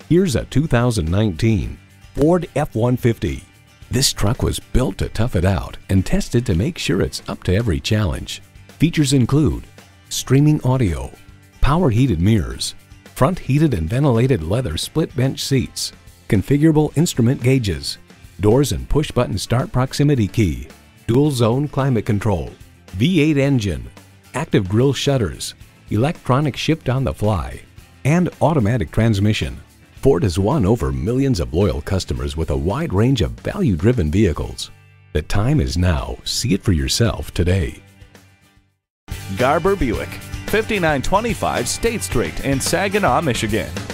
Here's a 2019 Ford F-150. This truck was built to tough it out and tested to make sure it's up to every challenge. Features include streaming audio, power heated mirrors, front heated and ventilated leather split bench seats, configurable instrument gauges, doors and push-button start proximity key, dual zone climate control, V8 engine, active grille shutters, electronic shift on the fly, and automatic transmission. Ford has won over millions of loyal customers with a wide range of value-driven vehicles. The time is now. See it for yourself today. Garber Buick, 5925 State Street in Saginaw, Michigan.